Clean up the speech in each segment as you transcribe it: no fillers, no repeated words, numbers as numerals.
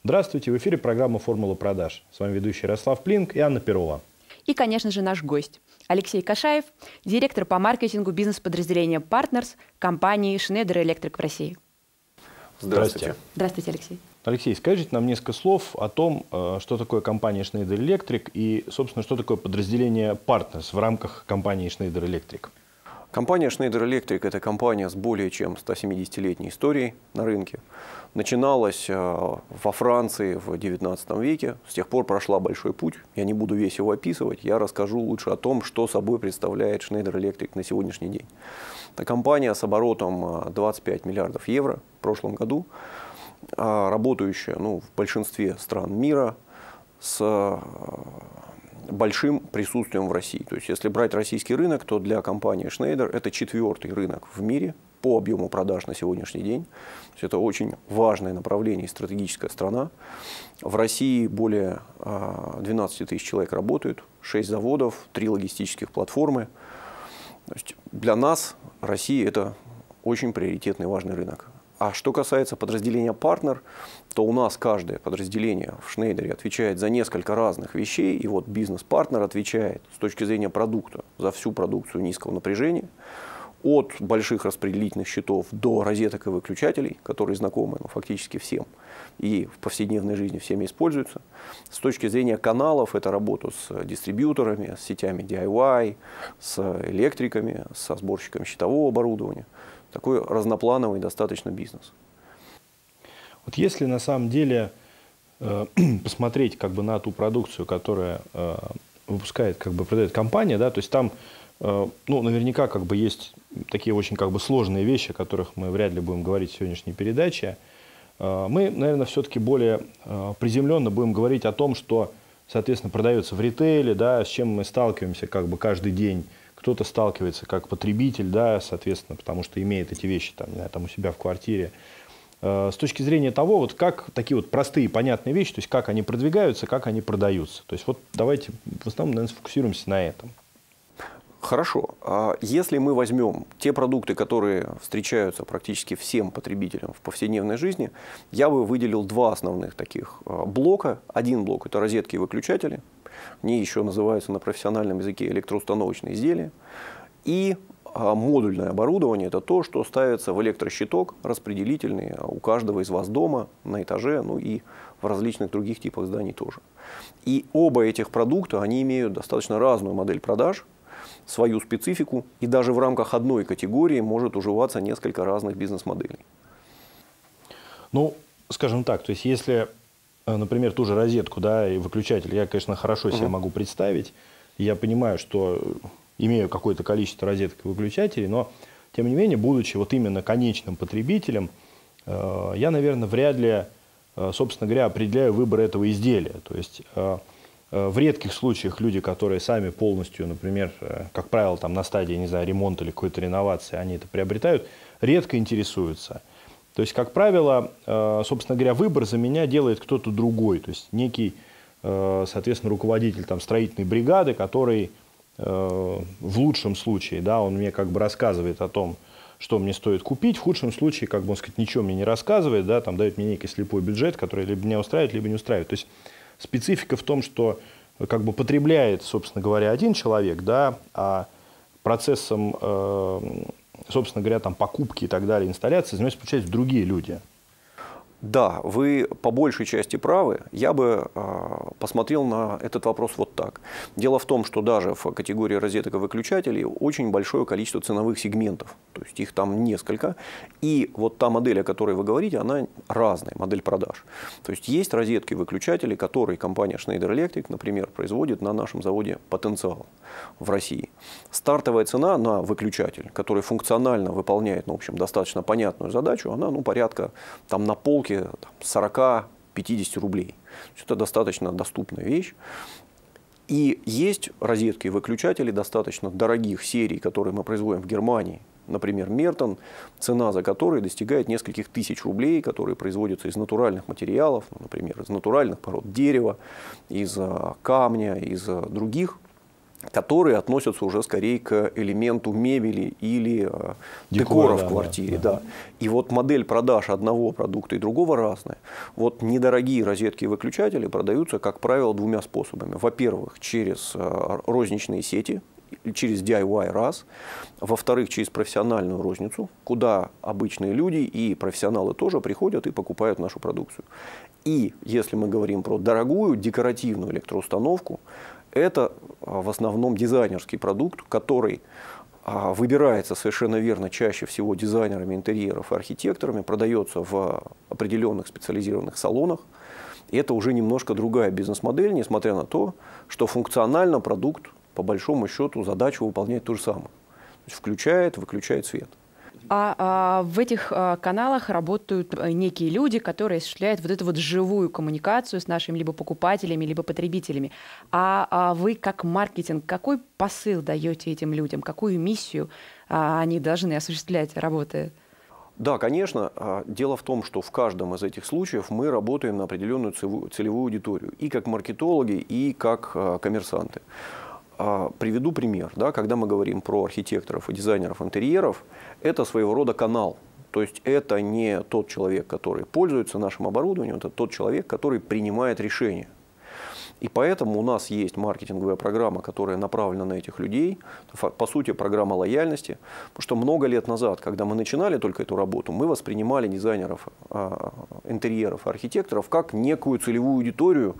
Здравствуйте, в эфире программа «Формула продаж». С вами ведущий Ярослав Плинк и Анна Перова. И, конечно же, наш гость Алексей Кашаев, директор по маркетингу бизнес-подразделения «Партнерс» компании Schneider Electric в России. Здравствуйте. Здравствуйте, Алексей. Алексей, скажите нам несколько слов о том, что такое компания Schneider Electric и, собственно, что такое подразделение Partners в рамках компании Schneider Electric. Компания Schneider Electric – это компания с более чем 170-летней историей на рынке. Начиналась во Франции в XIX веке, с тех пор прошла большой путь. Я не буду весь его описывать, я расскажу лучше о том, что собой представляет Schneider Electric на сегодняшний день. Это компания с оборотом 25 миллиардов евро в прошлом году, работающая в большинстве стран мира, с большим присутствием в России. То есть, если брать российский рынок, то для компании Schneider это 4-й рынок в мире по объему продаж на сегодняшний день. То есть, это очень важное направление и стратегическая страна. В России более 12 тысяч человек работают, 6 заводов, 3 логистических платформы. То есть, для нас Россия – это очень приоритетный и важный рынок. А что касается подразделения «Партнер», то у нас каждое подразделение в Schneider отвечает за несколько разных вещей. И вот бизнес-партнер отвечает с точки зрения продукта за всю продукцию низкого напряжения. От больших распределительных счетов до розеток и выключателей, которые знакомы фактически всем и в повседневной жизни всеми используются. С точки зрения каналов, это работа с дистрибьюторами, с сетями DIY, с электриками, со сборщиками щитового оборудования. Такой разноплановый достаточно бизнес. Вот если на самом деле посмотреть на ту продукцию, которая выпускает, продает компания, да, то есть там наверняка есть такие очень сложные вещи, о которых мы вряд ли будем говорить в сегодняшней передаче. Мы, наверное, все-таки более приземленно будем говорить о том, что, соответственно, продается в ритейле, да, с чем мы сталкиваемся каждый день. Кто-то сталкивается как потребитель, да, соответственно, потому что имеет эти вещи там у себя в квартире. С точки зрения того, как такие простые, понятные вещи, то есть как они продвигаются, как они продаются. То есть давайте в основном, наверное, сфокусируемся на этом. Хорошо. Если мы возьмем те продукты, которые встречаются практически всем потребителям в повседневной жизни, я бы выделил 2 основных таких блока. Один блок – это розетки и выключатели. Они еще называются на профессиональном языке электроустановочные изделия. И модульное оборудование – это то, что ставится в электрощиток распределительный у каждого из вас дома, на этаже, и в различных других типах зданий тоже. И оба этих продукта, они имеют достаточно разную модель продаж, свою специфику, и даже в рамках одной категории может уживаться несколько разных бизнес-моделей. Скажем так, то есть если, например, ту же розетку, да, и выключатель, я, конечно, хорошо себе могу представить, я понимаю, что имею какое-то количество розеток и выключателей, но, тем не менее, будучи именно конечным потребителем, я, наверное, вряд ли, собственно говоря, определяю выбор этого изделия. То есть в редких случаях люди, которые сами полностью, например, как правило, на стадии, не знаю, ремонта или какой-то реновации, они это приобретают, редко интересуются. То есть, как правило, собственно говоря, выбор за меня делает кто-то другой. То есть, некий, соответственно, руководитель строительной бригады, который в лучшем случае, да, он мне рассказывает о том, что мне стоит купить. В худшем случае, он сказать, ничего мне не рассказывает, да, дает мне некий слепой бюджет, который либо меня устраивает, либо не устраивает. То есть, специфика в том, что потребляет, собственно говоря, один человек, да, а процессом, собственно говоря, покупки и так далее, инсталляции занимаются, получается, другие люди. Да, вы по большей части правы. Я бы посмотрел на этот вопрос вот так. Дело в том, что даже в категории розеток и выключателей очень большое количество ценовых сегментов. То есть их там несколько. И вот та модель, о которой вы говорите, она разная, модель продаж. То есть есть розетки и выключатели, которые компания Schneider Electric, например, производит на нашем заводе «Потенциал» в России. Стартовая цена на выключатель, который функционально выполняет, в общем, достаточно понятную задачу, она порядка на полке 40-50 рублей. Это достаточно доступная вещь. И есть розетки и выключатели достаточно дорогих серий, которые мы производим в Германии. Например, Мертон, цена за которые достигает нескольких тысяч рублей, которые производятся из натуральных материалов, например, из натуральных пород дерева, из камня, из других которые относятся уже скорее к элементу мебели или декора в квартире. Да. И вот модель продаж одного продукта и другого разная. Вот недорогие розетки и выключатели продаются, как правило, двумя способами. Во-первых, через розничные сети, через DIY раз. Во-вторых, через профессиональную розницу, куда обычные люди и профессионалы тоже приходят и покупают нашу продукцию. И если мы говорим про дорогую декоративную электроустановку, это в основном дизайнерский продукт, который выбирается совершенно верно чаще всего дизайнерами интерьеров и архитекторами, продается в определенных специализированных салонах. И это уже немножко другая бизнес-модель, несмотря на то, что функционально продукт, по большому счету, задачу выполняет то же самое. То есть включает, выключает свет. В этих каналах работают некие люди, которые осуществляют вот эту вот живую коммуникацию с нашими либо покупателями, либо потребителями. А вы как маркетинг, какой посыл даете этим людям, какую миссию они должны осуществлять, работая? Да, конечно. Дело в том, что в каждом из этих случаев мы работаем на определенную целевую аудиторию. И как маркетологи, и как коммерсанты. Приведу пример. Да, когда мы говорим про архитекторов и дизайнеров интерьеров, это своего рода канал. То есть это не тот человек, который пользуется нашим оборудованием, это тот человек, который принимает решения. И поэтому у нас есть маркетинговая программа, которая направлена на этих людей. По сути, программа лояльности. Потому что много лет назад, когда мы начинали только эту работу, мы воспринимали дизайнеров, интерьеров, архитекторов как некую целевую аудиторию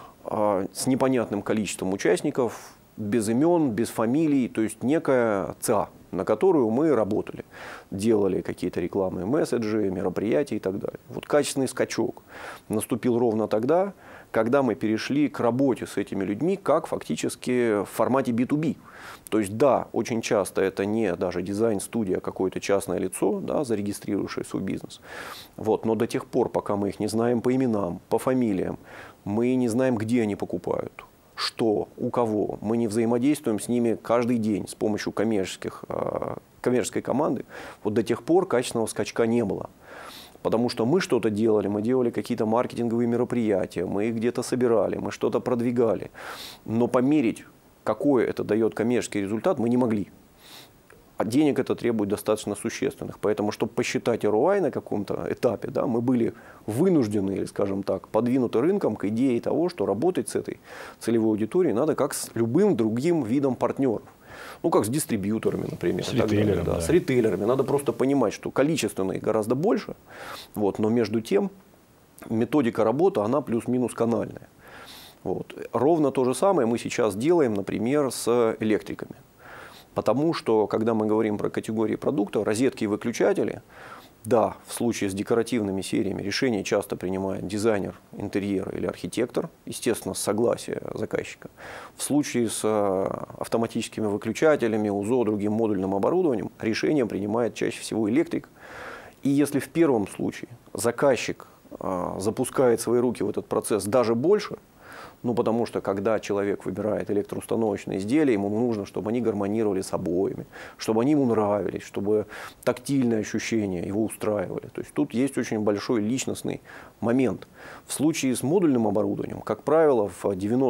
с непонятным количеством участников, без имен, без фамилий, то есть некая ЦА, на которую мы работали. Делали какие-то рекламные месседжи, мероприятия и так далее. Вот качественный скачок наступил ровно тогда, когда мы перешли к работе с этими людьми, как фактически в формате B2B. То есть да, очень часто это не даже дизайн-студия, а какое-то частное лицо, да, зарегистрировавшее свой бизнес. Вот, но до тех пор, пока мы их не знаем по именам, по фамилиям, мы не знаем, где они покупают, что, у кого. Мы не взаимодействуем с ними каждый день с помощью коммерческой команды. Вот до тех пор качественного скачка не было. Потому что мы что-то делали, мы делали какие-то маркетинговые мероприятия, мы их где-то собирали, мы что-то продвигали. Но померить, какой это дает коммерческий результат, мы не могли. А денег это требует достаточно существенных. Поэтому, чтобы посчитать ROI на каком-то этапе, да, мы были вынуждены, или, скажем так, подвинуты рынком к идее того, что работать с этой целевой аудиторией надо как с любым другим видом партнеров. Ну, как с дистрибьюторами, например. С ритейлерами. Да. С ритейлерами. Надо просто понимать, что количественно их гораздо больше, вот, но между тем методика работы, она плюс-минус канальная. Вот. Ровно то же самое мы сейчас делаем, например, с электриками. Потому что, когда мы говорим про категории продукта, розетки и выключатели, да, в случае с декоративными сериями решение часто принимает дизайнер интерьера или архитектор, естественно, с согласия заказчика. В случае с автоматическими выключателями, УЗО, другим модульным оборудованием, решение принимает чаще всего электрик. И если в первом случае заказчик запускает свои руки в этот процесс даже больше, ну, потому что, когда человек выбирает электроустановочные изделия, ему нужно, чтобы они гармонировали с обоями, чтобы они ему нравились, чтобы тактильные ощущения его устраивали. То есть тут есть очень большой личностный момент. В случае с модульным оборудованием, как правило, в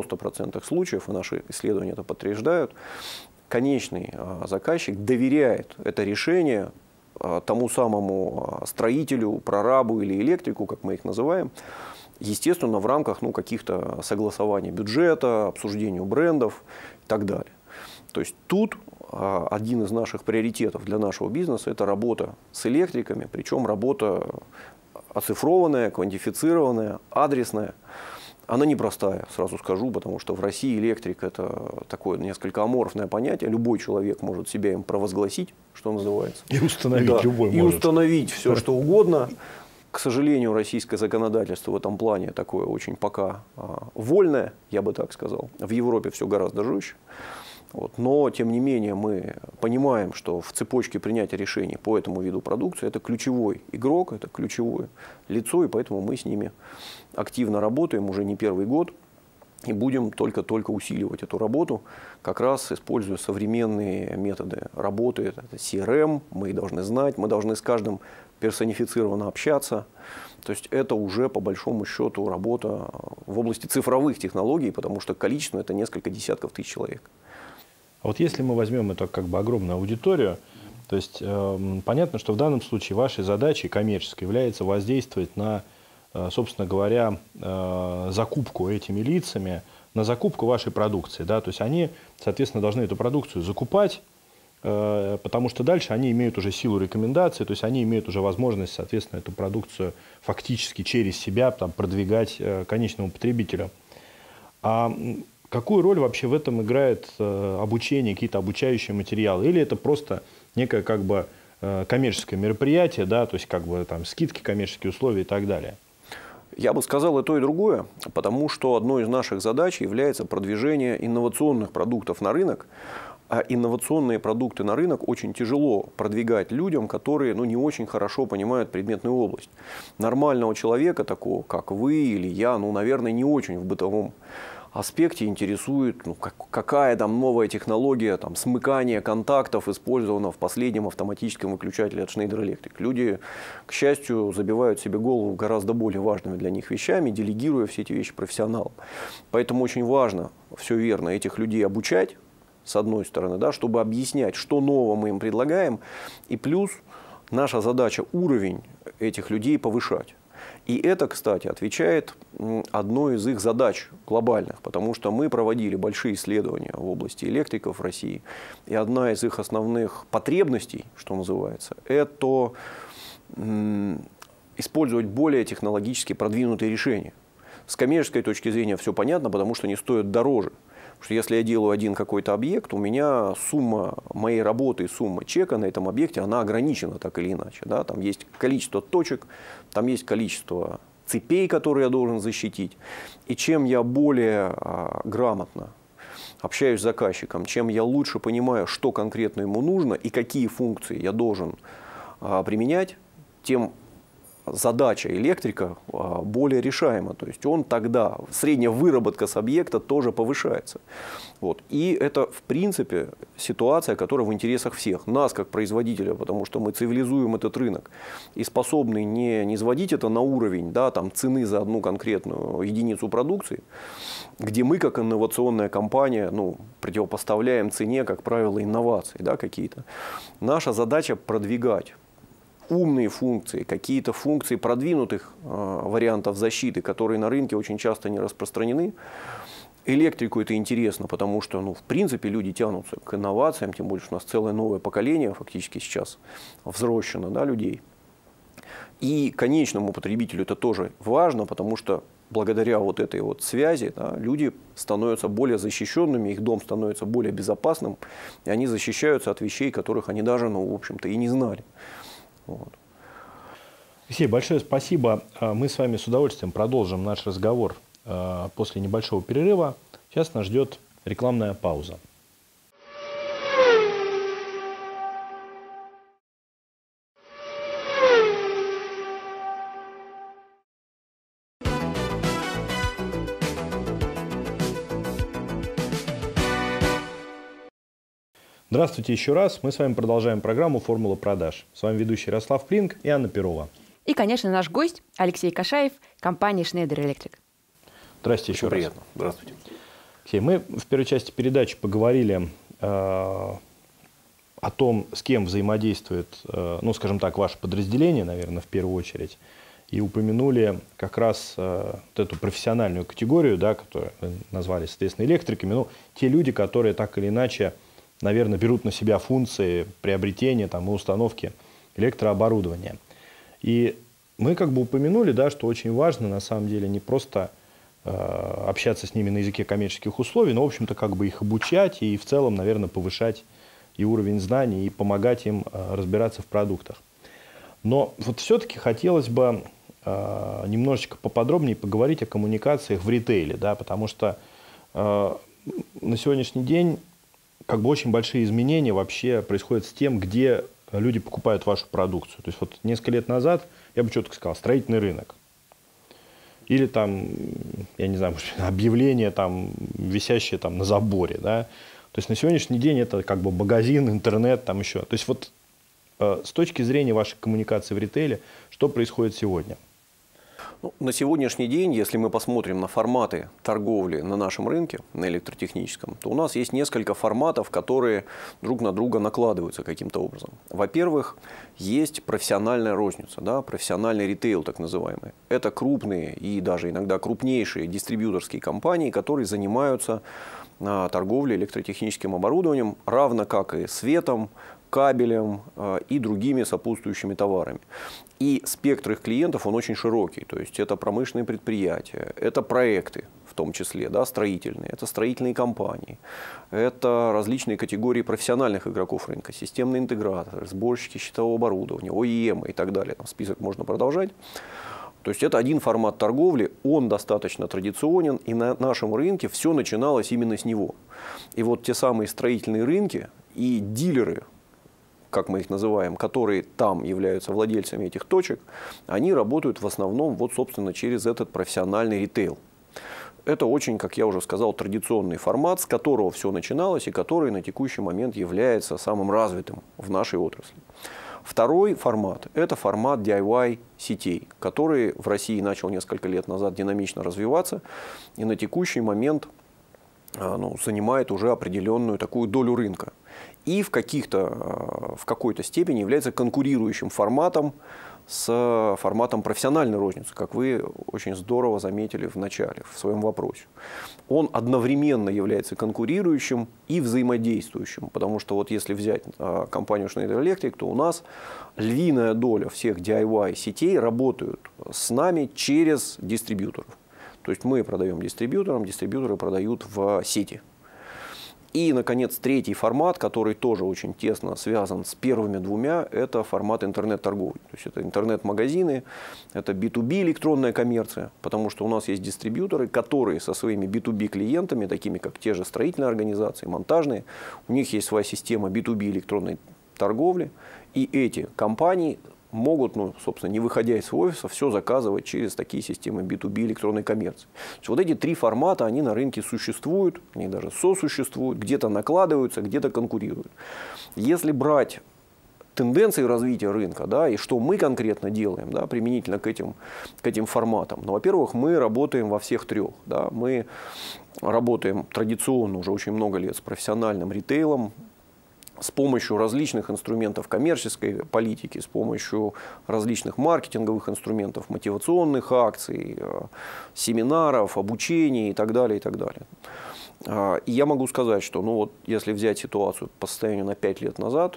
90% случаев, и наши исследования это подтверждают, конечный заказчик доверяет это решение тому самому строителю, прорабу или электрику, как мы их называем, естественно, в рамках каких-то согласований бюджета, обсуждению брендов и так далее. То есть тут один из наших приоритетов для нашего бизнеса – это работа с электриками, причем работа оцифрованная, квантифицированная, адресная. Она непростая, сразу скажу, потому что в России электрик – это такое несколько аморфное понятие. Любой человек может себя им провозгласить, что называется. И установить любой может. И установить все, что угодно. К сожалению, российское законодательство в этом плане такое очень пока вольное, я бы так сказал. В Европе все гораздо жестче. Вот. Но, тем не менее, мы понимаем, что в цепочке принятия решений по этому виду продукции это ключевой игрок, это ключевое лицо, и поэтому мы с ними активно работаем уже не первый год. И будем только-только усиливать эту работу, как раз используя современные методы работы. Это CRM, мы их должны знать, мы должны с каждым персонифицированно общаться. То есть это уже по большому счету работа в области цифровых технологий, потому что количественно это несколько десятков тысяч человек. А вот если мы возьмем эту как бы огромную аудиторию, то есть понятно, что в данном случае вашей задачей коммерческой является воздействовать на, собственно говоря, закупку этими лицами, на закупку вашей продукции. Да? То есть они, соответственно, должны эту продукцию закупать, потому что дальше они имеют уже силу рекомендаций, то есть они имеют уже возможность, соответственно, эту продукцию фактически через себя там, продвигать конечному потребителю. А какую роль вообще в этом играет обучение, какие-то обучающие материалы? Или это просто некое как бы коммерческое мероприятие, да, то есть как бы там скидки, коммерческие условия и так далее? Я бы сказал и то, и другое, потому что одной из наших задач является продвижение инновационных продуктов на рынок. А инновационные продукты на рынок очень тяжело продвигать людям, которые не очень хорошо понимают предметную область. Нормального человека, такого как вы или я, наверное, не очень в бытовом аспекте интересует, какая там новая технология смыкания контактов использована в последнем автоматическом выключателе от Schneider Electric. Люди, к счастью, забивают себе голову гораздо более важными для них вещами, делегируя все эти вещи профессионалам. Поэтому очень важно, все верно, этих людей обучать, с одной стороны, да, чтобы объяснять, что нового мы им предлагаем, и плюс наша задача уровень этих людей повышать. И это, кстати, отвечает одной из их задач глобальных, потому что мы проводили большие исследования в области электриков в России, и одна из их основных потребностей, что называется, это использовать более технологически продвинутые решения. С коммерческой точки зрения все понятно, потому что они стоят дороже. Потому что если я делаю один какой-то объект, у меня сумма моей работы и сумма чека на этом объекте, она ограничена так или иначе. Да? Там есть количество точек, там есть количество цепей, которые я должен защитить. И чем я более грамотно общаюсь с заказчиком, чем я лучше понимаю, что конкретно ему нужно и какие функции я должен применять, тем задача электрика более решаема. То есть он тогда, средняя выработка с объекта тоже повышается. Вот. И это, в принципе, ситуация, которая в интересах всех. Нас, как производителя, потому что мы цивилизуем этот рынок и способны не сводить это на уровень цены за одну конкретную единицу продукции, где мы, как инновационная компания, противопоставляем цене, как правило, инновации какие-то. Наша задача продвигать умные функции, какие-то функции продвинутых вариантов защиты, которые на рынке очень часто не распространены. Электрику это интересно, потому что, в принципе, люди тянутся к инновациям, тем более, что у нас целое новое поколение фактически сейчас взрощено, людей. И конечному потребителю это тоже важно, потому что благодаря вот этой связи люди становятся более защищенными, их дом становится более безопасным, и они защищаются от вещей, которых они даже, в общем-то, и не знали. Вот. Алексей, большое спасибо. Мы с вами с удовольствием продолжим наш разговор после небольшого перерыва. Сейчас нас ждет рекламная пауза. Здравствуйте еще раз. Мы с вами продолжаем программу «Формула продаж». С вами ведущий Ярослав Клинк и Анна Перова. И, конечно, наш гость Алексей Кашаев, компания Schneider Electric. Здравствуйте еще раз. Приятно. Здравствуйте. Алексей, мы в первой части передачи поговорили о том, с кем взаимодействует, скажем так, ваше подразделение, наверное, в первую очередь, и упомянули как раз вот эту профессиональную категорию, которую назвали, соответственно, электриками. Те люди, которые так или иначе, наверное, берут на себя функции приобретения и установки электрооборудования. И мы упомянули, что очень важно, на самом деле, не просто общаться с ними на языке коммерческих условий, но, в общем-то, их обучать и в целом, наверное, повышать и уровень знаний, и помогать им разбираться в продуктах. Но вот все-таки хотелось бы немножечко поподробнее поговорить о коммуникациях в ритейле, потому что на сегодняшний день очень большие изменения вообще происходят с тем, где люди покупают вашу продукцию. То есть несколько лет назад, я бы четко сказал, строительный рынок. Или я не знаю, объявление висящее на заборе. Да? То есть на сегодняшний день это магазин, интернет, еще. То есть с точки зрения вашей коммуникации в ритейле, что происходит сегодня? Ну, на сегодняшний день, если мы посмотрим на форматы торговли на нашем рынке, на электротехническом, то у нас есть несколько форматов, которые друг на друга накладываются каким-то образом. Во-первых, есть профессиональная розница, да, профессиональный ритейл так называемый. Это крупные и даже иногда крупнейшие дистрибьюторские компании, которые занимаются торговлей электротехническим оборудованием, равно как и светом, кабелем и другими сопутствующими товарами. И спектр их клиентов, он очень широкий. То есть это промышленные предприятия, это проекты, в том числе, да, строительные, это строительные компании, это различные категории профессиональных игроков рынка, системные интеграторы, сборщики щитового оборудования, ОЕМ и так далее. Там список можно продолжать. То есть это один формат торговли, он достаточно традиционен, и на нашем рынке все начиналось именно с него. И вот те самые строительные рынки и дилеры, как мы их называем, которые там являются владельцами этих точек, они работают в основном, вот, собственно, через этот профессиональный ритейл. Это очень, как я уже сказал, традиционный формат, с которого все начиналось и который на текущий момент является самым развитым в нашей отрасли. Второй формат – это формат DIY-сетей, который в России начал несколько лет назад динамично развиваться и на текущий момент занимает уже определенную такую долю рынка. И в какой-то степени является конкурирующим форматом с форматом профессиональной розницы, как вы очень здорово заметили в начале, в своем вопросе. Он одновременно является конкурирующим и взаимодействующим, потому что вот если взять компанию Schneider Electric, то у нас львиная доля всех DIY-сетей работают с нами через дистрибьюторов. То есть мы продаем дистрибьюторам, дистрибьюторы продают в сети. И, наконец, третий формат, который тоже очень тесно связан с первыми двумя, это формат интернет-торговли. То есть это интернет-магазины, это B2B электронная коммерция, потому что у нас есть дистрибьюторы, которые со своими B2B клиентами, такими как те же строительные организации, монтажные, у них есть своя система B2B электронной торговли, и эти компании могут, собственно, не выходя из офиса, все заказывать через такие системы B2B электронной коммерции. То есть вот эти три формата, они на рынке существуют, они даже сосуществуют, где-то накладываются, где-то конкурируют. Если брать тенденции развития рынка, да, и что мы конкретно делаем, да, применительно к этим форматам, во-первых, мы работаем во всех трех. Да, мы работаем традиционно уже очень много лет с профессиональным ритейлом, с помощью различных инструментов коммерческой политики, с помощью различных маркетинговых инструментов, мотивационных акций, семинаров, обучений и так далее, и так далее. И я могу сказать, что если взять ситуацию по состоянию на 5 лет назад,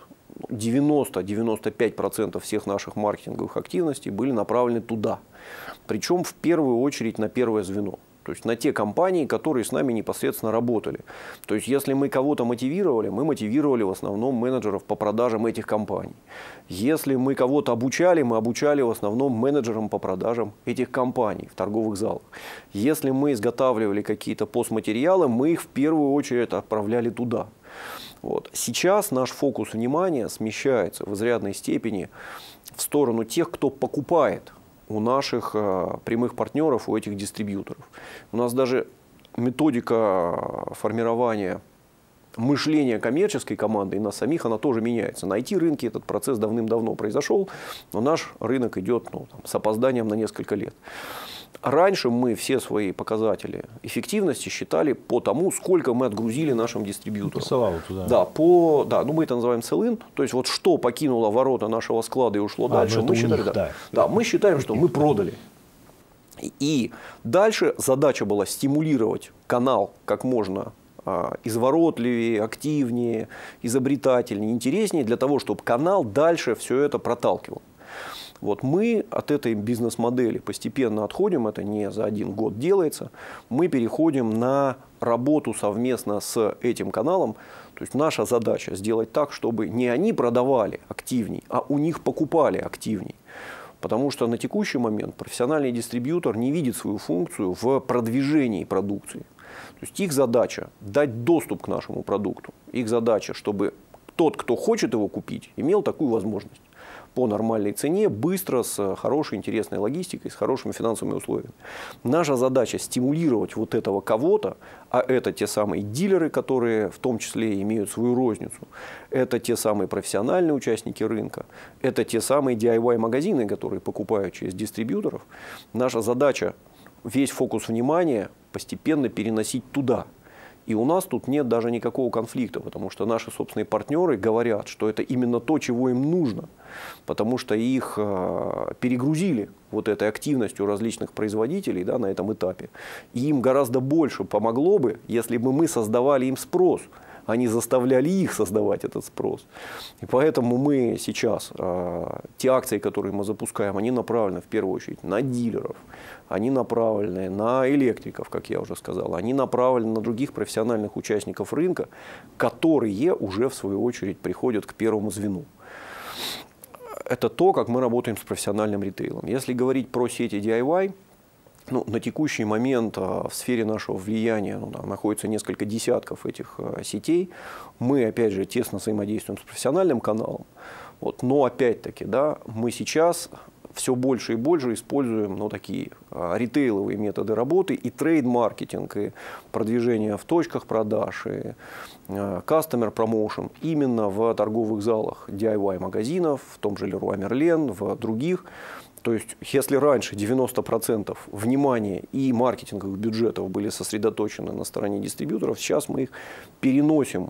90-95% всех наших маркетинговых активностей были направлены туда. Причем в первую очередь на первое звено. То есть на те компании, которые с нами непосредственно работали. То есть если мы кого-то мотивировали, мы мотивировали в основном менеджеров по продажам этих компаний. Если мы кого-то обучали, мы обучали в основном менеджерам по продажам этих компаний в торговых залах. Если мы изготавливали какие-то постматериалы, мы их в первую очередь отправляли туда. Вот. Сейчас наш фокус внимания смещается в изрядной степени в сторону тех, кто покупает у наших прямых партнеров, у этих дистрибьюторов. У нас даже методика формирования мышления коммерческой команды и нас самих, она тоже меняется. На IT-рынке этот процесс давным-давно произошел, но наш рынок идет с опозданием на несколько лет. Раньше мы все свои показатели эффективности считали по тому, сколько мы отгрузили нашим дистрибьюторам. Посылал туда. Да, мы это называем sell-in, то есть вот что покинуло ворота нашего склада и ушло дальше, мы считали, мы считаем, что мы продали. И дальше задача была стимулировать канал как можно изворотливее, активнее, изобретательнее, интереснее, для того, чтобы канал дальше все это проталкивал. Вот мы от этой бизнес-модели постепенно отходим, это не за один год делается, мы переходим на работу совместно с этим каналом. То есть наша задача сделать так, чтобы не они продавали активней, а у них покупали активней. Потому что на текущий момент профессиональный дистрибьютор не видит свою функцию в продвижении продукции. То есть их задача дать доступ к нашему продукту. Их задача, чтобы тот, кто хочет его купить, имел такую возможность. по нормальной цене, быстро, с хорошей, интересной логистикой, с хорошими финансовыми условиями. Наша задача стимулировать вот этого кого-то, а это те самые дилеры, которые в том числе имеют свою розницу, это те самые профессиональные участники рынка, это те самые DIY-магазины, которые покупают через дистрибьюторов. Наша задача весь фокус внимания постепенно переносить туда. И у нас тут нет даже никакого конфликта, потому что наши собственные партнеры говорят, что это именно то, чего им нужно, потому что их перегрузили вот этой активностью различных производителей, да, на этом этапе. И им гораздо больше помогло бы, если бы мы создавали им спрос, а не заставляли их создавать этот спрос. И поэтому мы сейчас, те акции, которые мы запускаем, они направлены в первую очередь на дилеров, они направлены на электриков, как я уже сказал, они направлены на других профессиональных участников рынка, которые уже в свою очередь приходят к первому звену. Это то, как мы работаем с профессиональным ритейлом. Если говорить про сети DIY, на текущий момент в сфере нашего влияния находится несколько десятков этих сетей. Мы, опять же, тесно взаимодействуем с профессиональным каналом. Но, опять-таки, да, мы сейчас все больше и больше используем такие ритейловые методы работы, и трейд-маркетинг, и продвижение в точках продаж, и customer promotion именно в торговых залах DIY-магазинов, в том же Leroy Merlin, в других. То есть, если раньше 90% внимания и маркетинговых бюджетов были сосредоточены на стороне дистрибьюторов, сейчас мы их переносим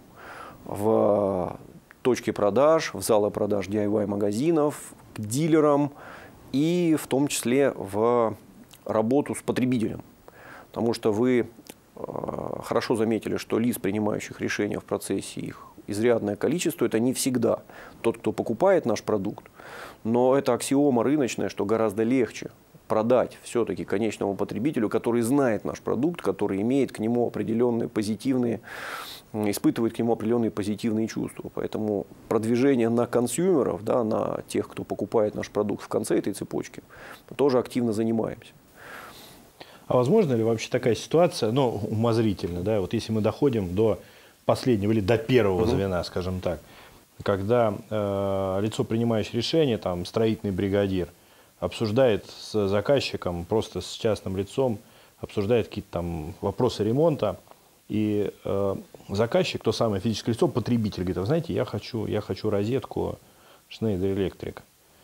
в точки продаж, в залы продаж DIY-магазинов, к дилерам и в том числе в работу с потребителем. Потому что вы хорошо заметили, что лиц, принимающих решения в процессе, их изрядное количество, это не всегда тот, кто покупает наш продукт. Но это аксиома рыночная, что гораздо легче продать все-таки конечному потребителю, который знает наш продукт, который имеет к нему определенные позитивные, испытывает к нему определенные позитивные чувства. Поэтому продвижение на консюмеров, да, на тех, кто покупает наш продукт в конце этой цепочки, мы тоже активно занимаемся. А возможно ли вообще такая ситуация, умозрительно, да, вот если мы доходим до последнего или до первого звена, скажем так, когда лицо, принимающее решение, там, строительный бригадир, обсуждает с заказчиком, просто с частным лицом, обсуждает какие-то там вопросы ремонта, и заказчик, то самое физическое лицо, потребитель, говорит: вы знаете, я хочу розетку Schneider Electric.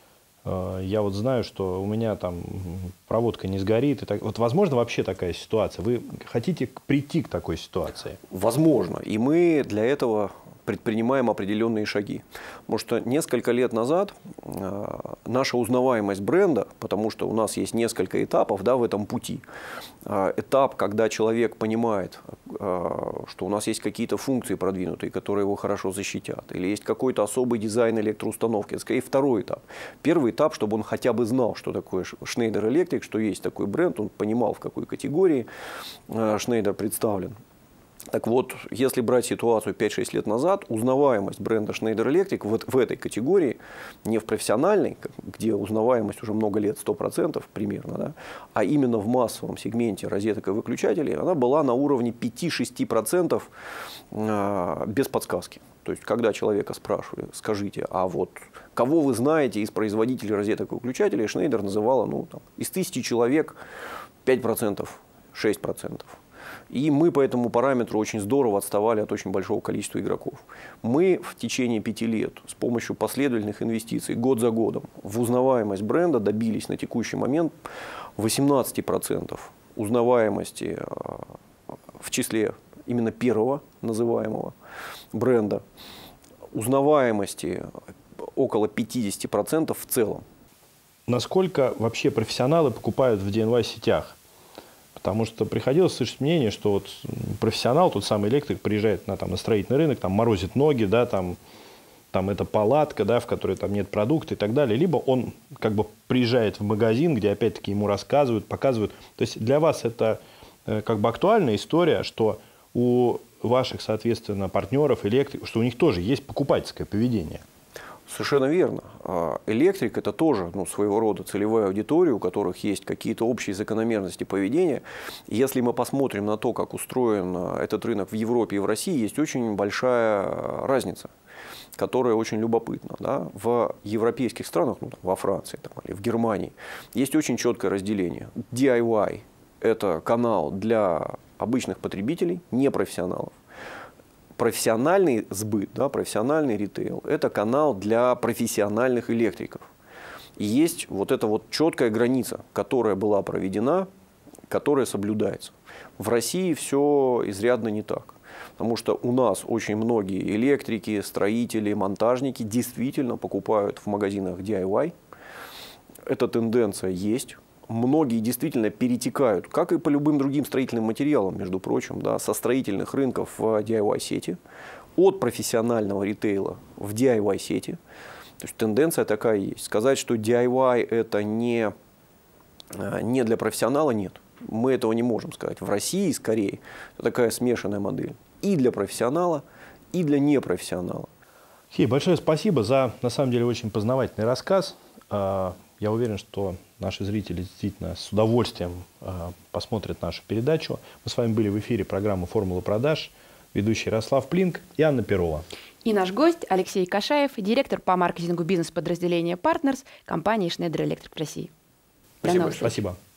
Я вот знаю, что у меня там проводка не сгорит. Вот возможно вообще такая ситуация? Вы хотите прийти к такой ситуации? Возможно. И мы для этого предпринимаем определенные шаги. Потому что несколько лет назад наша узнаваемость бренда, потому что у нас есть несколько этапов, да, в этом пути. Этап, когда человек понимает, что у нас есть какие-то функции продвинутые, которые его хорошо защитят, или есть какой-то особый дизайн электроустановки. Это скорее второй этап. Первый этап, чтобы он хотя бы знал, что такое Schneider Electric, что есть такой бренд, он понимал, в какой категории Schneider представлен. Так вот, если брать ситуацию 5-6 лет назад, узнаваемость бренда Schneider Electric в этой категории, не в профессиональной, где узнаваемость уже много лет, 100% примерно, да, а именно в массовом сегменте розеток и выключателей, она была на уровне 5-6% без подсказки. То есть, когда человека спрашивали: скажите, а вот кого вы знаете из производителей розеток и выключателей, Schneider называла, из 1000 человек 5%, 6%. И мы по этому параметру очень здорово отставали от очень большого количества игроков. Мы в течение 5 лет с помощью последовательных инвестиций год за годом в узнаваемость бренда добились на текущий момент 18% узнаваемости в числе именно первого называемого бренда, узнаваемости около 50% в целом. Насколько вообще профессионалы покупают в DIY-сетях? Потому что приходилось слышать мнение, что вот профессионал, тот самый электрик, приезжает на строительный рынок, там морозит ноги, да, там это палатка, да, в которой там нет продукта и так далее. Либо он как бы приезжает в магазин, где опять-таки ему рассказывают, показывают. То есть для вас это как бы актуальная история, что у ваших, соответственно, партнеров, электриков, что у них тоже есть покупательское поведение? Совершенно верно. Электрик – это тоже своего рода целевая аудитория, у которых есть какие-то общие закономерности поведения. Если мы посмотрим на то, как устроен этот рынок в Европе и в России, есть очень большая разница, которая очень любопытна. Да? В европейских странах, во Франции или в Германии, есть очень четкое разделение. DIY – это канал для обычных потребителей, непрофессионалов. Профессиональный сбыт, да, профессиональный ритейл – это канал для профессиональных электриков. И есть вот эта вот четкая граница, которая была проведена, которая соблюдается. В России все изрядно не так. Потому что у нас очень многие электрики, строители, монтажники действительно покупают в магазинах DIY. Эта тенденция есть. Многие действительно перетекают, как и по любым другим строительным материалам, между прочим, да, со строительных рынков в DIY-сети, от профессионального ритейла в DIY-сети. То есть тенденция такая есть. Сказать, что DIY это не для профессионала, нет. Мы этого не можем сказать. В России, скорее, это такая смешанная модель. И для профессионала, и для непрофессионала. Алексей, большое спасибо за, на самом деле, очень познавательный рассказ. Я уверен, что наши зрители действительно с удовольствием посмотрят нашу передачу. Мы с вами были в эфире программы «Формула продаж», ведущий Ярослав Плинк и Анна Перова. И наш гость Алексей Кашаев, директор по маркетингу бизнес-подразделения «Партнерс» компании «Шнейдер Электрик» в России. Спасибо большое. Спасибо.